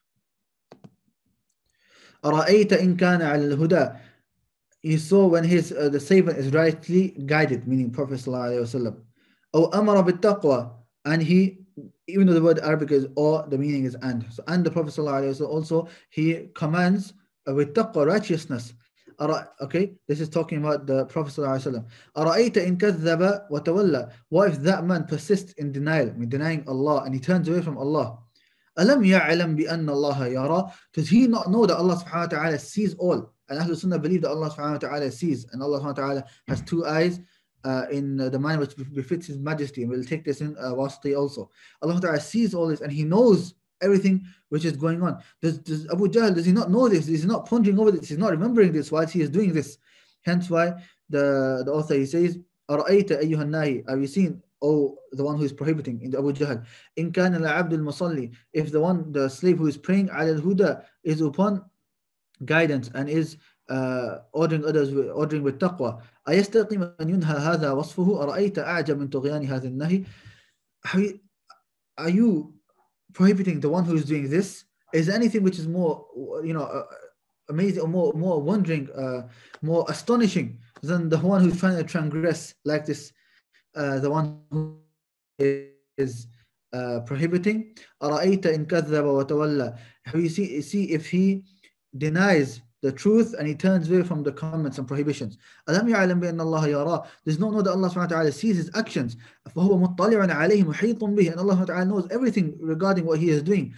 أرأيت إن كان على الهدى. You saw when his the servant is rightly guided, meaning Prophet sallallahu alaihi wasallam. أو أمر بالتقوى, and he, even though the word Arabic is or, the meaning is and. So and the Prophet sallallahu alaihi wasallam also, he commands with taqwa, righteousness. Okay, this is talking about the Prophet sallallahu alaihi wasallam. أرأيت إن كذب وتولى. What if that man persists in denial, in denying Allah, and he turns away from Allah? ألم يعلم بأن الله يرى. Does he not know that Allah subhanahu wa ta'ala sees all? And Ahlul Sunnah believe that Allah subhanahu wa ta'ala sees, and Allah subhanahu wa ta'ala has two eyes in the manner which befits His Majesty, and we'll take this in Wasati also. Allah subhanahu wa ta'ala sees all this, and He knows everything which is going on. Does Abu Jahl, does he not know this? Is he not pondering over this? He's not remembering this whilst he is doing this. Hence why the author, he says, أرأيت أيها الناهي. Have you seen, oh, the one who is prohibiting, in the Abu Jahl, إن كان العبد المصلي, if the slave who is praying على الهدى is upon guidance and is ordering with taqwa, أيستقيم أن ينهى هذا وصفه. أرأيت أعجب من طغيان هذا النهي. Are you prohibiting the one who is doing this? Is there anything which is more, amazing, or more wondering, more astonishing than the one who's trying to transgress like this, the one who is prohibiting? أرأيت إن كذب وتولى. You see if he denies the truth and he turns away from the comments and prohibitions. ألم يعلم بأن الله يراه. Does not know that Allah subhanahu wa ta'ala sees his actions. فهو مطلع عليه محيط به. And Allah subhanahu wa ta'ala knows everything regarding what he is doing.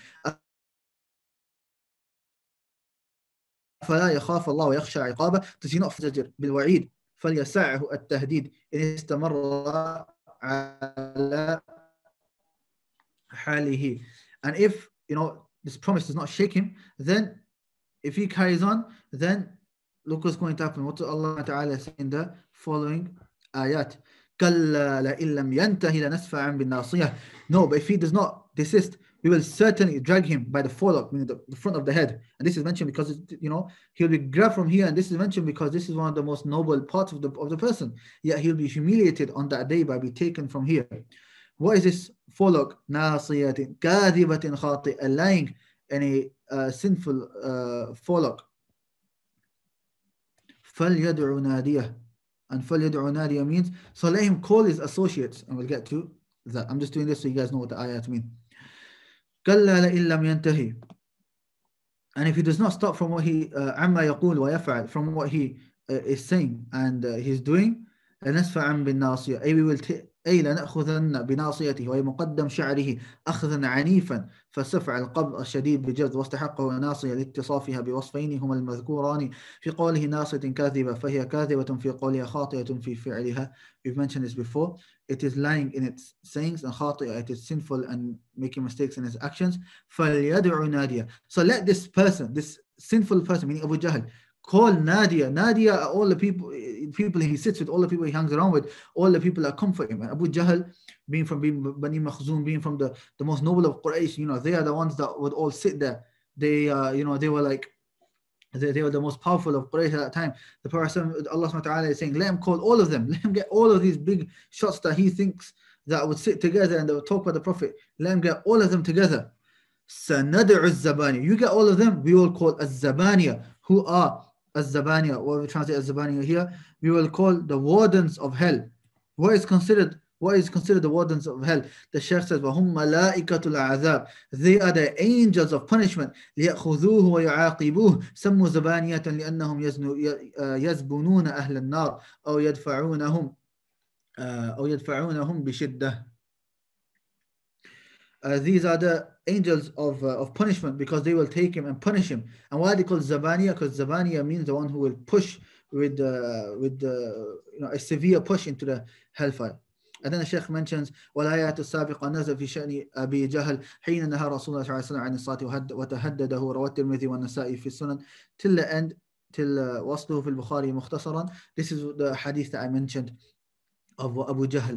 فلا يخاف الله ويخشى عقابه. Does he not فزجر بالوعيد فليسعه التهديد إن استمر على حاله. And if this promise does not shake him, then if he carries on, then look what's going to happen. What does Allah Ta'ala say in the following ayat? كَلَّا لَإِن لَمْ يَنْتَهِ لَنَسْفَعًا بِالنَّاصِيَةِ. No, but if he does not desist, we will certainly drag him by the forelock, meaning the front of the head. And this is mentioned because he'll be grabbed from here, and this is mentioned because this is one of the most noble parts of the person. Yet he'll be humiliated on that day by being taken from here. What is this forelock? نَاصِيَةٍ كَاذِبَةٍ خَاطِئَةٍ, a lying and a sinful forelock. فَلْيَدْعُ نَادِيَهُ. And فَلْيَدْعُ نَادِيَهُ means, so let him call his associates, and we'll get to that. I'm just doing this so you guys know what the ayat mean. كَلَّا لَإِن لَمْ يَنْتَهِ. And if he does not stop from what he عَمَّا يَقُولُ وَيَفْعَلْ, from what he is saying and he's doing, لَنَسْفَعًا بِالنَّاصِيَةِ. أي we will أي لنأخذن بناصيته وهي مقدم شعره أخذا عنيفا فسفع القبض الشديد بجذب واستحقه ناصية لاتصافها بوصفين هما المذكوران في قوله ناصية كاذبة فهي كاذبة في قولها خاطئة في فعلها. We've mentioned this before. It is lying in its sayings, and خاطئة, it is sinful and making mistakes in its actions. فليدع نادية. So let this person, this sinful person, meaning Abu Jahl, call Nadia. Nadia are all the people he sits with, all the people he hangs around with, all the people that comfort him. And Abu Jahl, being Bani Makhzum, being from the most noble of Quraysh, they are the ones that would all sit there. They, they were like, they were the most powerful of Quraysh at that time. The Prophet, Allah subhanahu wa ta'ala is saying, let him call all of them. Let him get all of these big shots that he thinks that would sit together and they would talk about the Prophet. Let him get all of them together. سَنَدْعُ الزَّبَانِيَ. You get all of them, we will call الزَّبَانِيَ, who are الزَّبَانِيَ, what we translate as Zabaniya here, we will call the wardens of hell. What is considered the wardens of hell? The Shaykh says, وَهُمْ مَلَائِكَةُ الْعَذَابِ. They are the angels of punishment. لِيَأْخُذُوهُ وَيُعَاقِبُوهُ سَمُّوا زَبَانِيَةً لِأَنَّهُمْ يَزْبُنُونَ أَهْلَ النَّارِ أو يدفعونهم بشدة. These are the angels of punishment, because they will take him and punish him. And why are they called Zabaniya? Because Zabaniya means the one who will push with a severe push into the hellfire. And then the Shaykh mentions والآيات السابقة نزل في شأن أبي جهل حين نهى رسول الله صلى الله عليه وسلم عن الصلاة وتهدده رواه الترمذي والنسائي في السنن, till the end, till وصله في البخاري مختصرا. This is the hadith that I mentioned of what Abu Jahl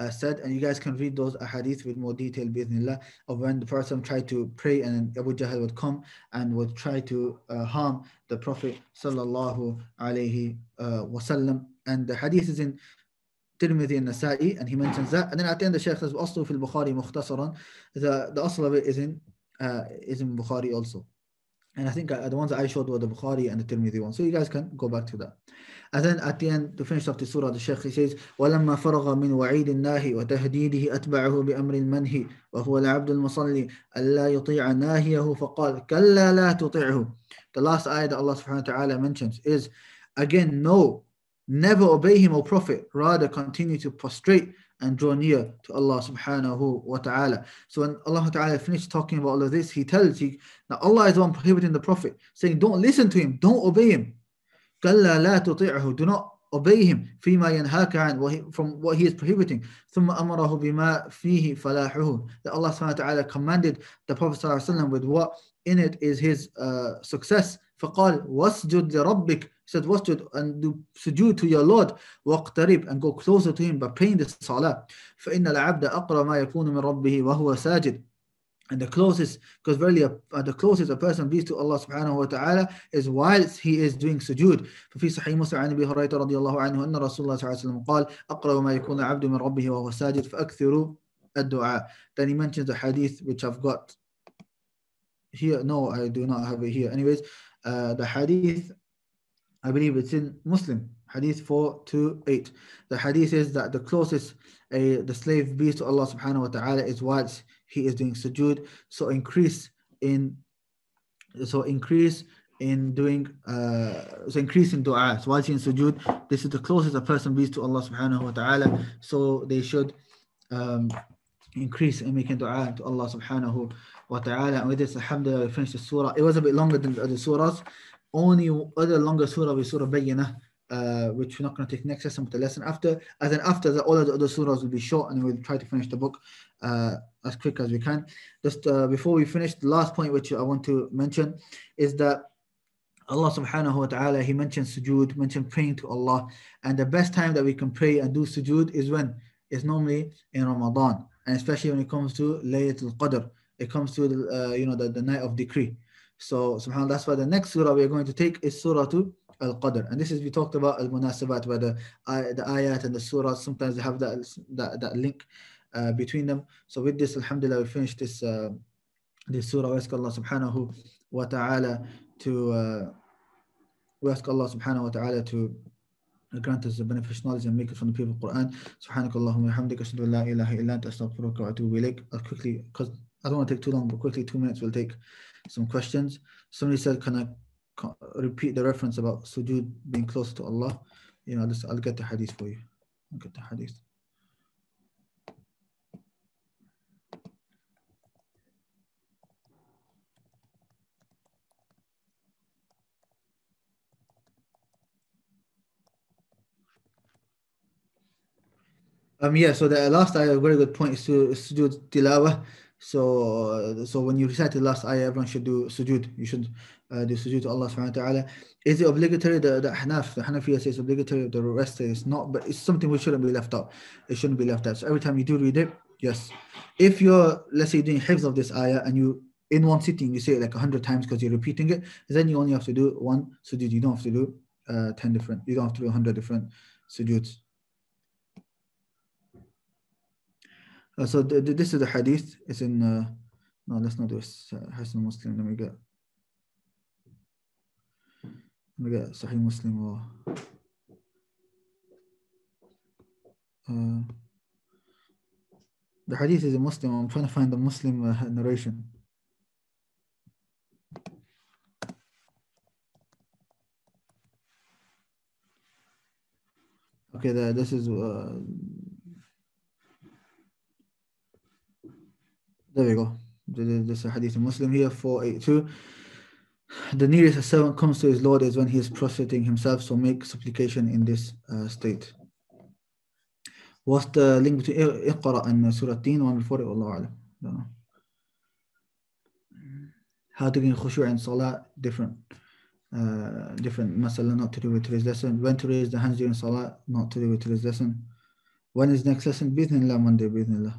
said, and you guys can read those ahadith with more detail, bi'idhnillah, of when the Prophet tried to pray and Abu Jahl would come and would try to harm the Prophet sallallahu alaihi wasallam. And the hadith is in Tirmidhi and Nasa'i, and he mentions that. And then at the end, the Shaykh says, "Also fil Bukhari mukhtasaran." The asl of it is in Bukhari also. And I think the ones that I showed were the Bukhari and the Tirmidhi one. So you guys can go back to that. And then at the end, to finish off the surah, the Shaykh, he says, وَلَمَّا فَرَغَ مِنْ وَعِيدِ النَّاهِ وَتَهْدِيدِهِ أَتْبَعَهُ بِأَمْرِ الْمَنْهِ وَهُوَ الْعَبْدُ الْمُصَلِّي أَلَّا يُطِيعَ نَاهِيَهُ فَقَالَ كَلَّا لَا تُطِعْهُ. The last ayah that Allah subhanahu wa ta'ala mentions is, again, no, never obey him, O Prophet, rather continue to prostrate and draw near to Allah subhanahu wa ta'ala. So when Allah ta'ala finished talking about all of this, he tells you that Allah is the one prohibiting the Prophet, saying, don't listen to him, don't obey him. كَلَّا لَا تُطِعْهُ. Do not obey him فِيمَا يَنْهَاكَ عَنْ, from what he is prohibiting. ثُمَّ أَمَرَهُ بِمَا فِيهِ فَلَاحُهُ. That Allah subhanahu wa ta'ala commanded the Prophet sallallahu alaihi wasallam with what in it is his success. فَقَالْ وَاسْجُدْ لِرَبِّكَ. He said, wasjud, and do sujood to your Lord, وَاقْتَرِبْ, and go closer to him by praying the salah. فَإِنَّ الْعَبْدَ أَقْرَبَ مَا يَكُونُ مِنْ رَبِّهِ وَهُوَ سَاجِدٌ. And the closest, because verily the closest a person be to Allah subhanahu wa ta'ala is whilst he is doing sujood. ففي صحيح مسلم عن أبي هريرة رضي الله عنه أن رسول الله صلى الله عليه وسلم قال أقرب ما يكون العبد من ربه وهو ساجد فأكثروا الدعاء. Then he mentions the hadith which I've got here. No, I do not have it here. Anyways, the hadith, I believe it's in Muslim, hadith 428. The hadith is that the closest the slave be to Allah subhanahu wa ta'ala is whilst he is doing sujood. So increase in doing increase in dua. So whilst in sujood, this is the closest a person be to Allah subhanahu wa ta'ala. So they should increase in making dua to Allah subhanahu wa ta'ala. And with this, alhamdulillah, we finished the surah. It was a bit longer than the other surahs. Only other longer surah was Surah Bayyinah, which we're not going to take next lesson, but the lesson after. And then after that, all of the other surahs will be short, and we'll try to finish the book as quick as we can. Just before we finish, the last point which I want to mention is that Allah subhanahu wa ta'ala, he mentioned sujood, mentioned praying to Allah. And the best time that we can pray and do sujood is when? It's normally in Ramadan. And especially when it comes to Laylatul Qadr. It comes to the night of decree. So subhanAllah, that's why the next surah we are going to take is Surah Al-Qadr. And this is, we talked about Al-Munasabat, where the ayat and the surahs, sometimes they have that link between them. So with this, alhamdulillah, we finished this surah. We ask Allah subhanahu wa ta'ala to grant us the beneficial knowledge and make it from the people of the Quran. Subhanakallahumma wa hamdika ashhadu an la ilaha illa anta astaghfiruka wa atubu ilayk. Quickly, because I don't want to take too long, but quickly 2 minutes we'll take some questions. Somebody said, can I repeat the reference about sujood being close to Allah? I'll get the hadith for you. I'll get the hadith. So the last ayah, a very good point, is sujood tilawah. So when you recite the last ayah, everyone should do sujood. You should do sujood to Allah subhanahu wa ta'ala. Is it obligatory? The Hanafiya says obligatory, the rest says not, but it's something which shouldn't be left out. It shouldn't be left out. So every time you do read it, yes. If you're, let's say, doing hifz of this ayah and you, in one sitting, you say it like 100 times because you're repeating it, then you only have to do one sujood. You don't have to do 10 different, you don't have to do 100 different sujoods. So this is the hadith. It's in no, let's not do this. Hasan Muslim. Let me get Sahih Muslim or the hadith is a Muslim. I'm trying to find the Muslim narration. Okay, this is there we go. This is a hadith in Muslim here, 482. The nearest a servant comes to his Lord is when he is prostrating himself, so make supplication in this state. What's the link between Iqra and Surah Teen? One before it, Wallahu A'lam. Don't know. How to gain khushu' and salah, different masala, not to do with today's lesson. When to raise the hands during salah, not to do with today's lesson. When is next lesson? Bismillah, Monday, Bismillah.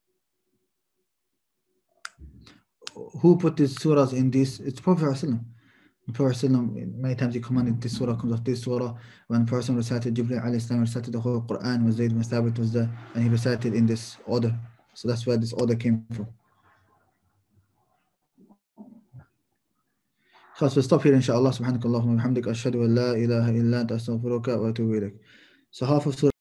Who put these surahs in this? It's Prophet ﷺ. The Prophet ﷺ, many times he commanded this surah comes off this surah. When a person recited, Jibreel alayhi salam recited the whole Quran, was Zayd bin Thabit was there, and he recited in this order. So that's where this order came from. خلاص we'll stop here inshallah. سبحانك اللهم وبحمدك أشهد أن لا إله إلا أنت أستغفرك وأتوب إليك. So half of surah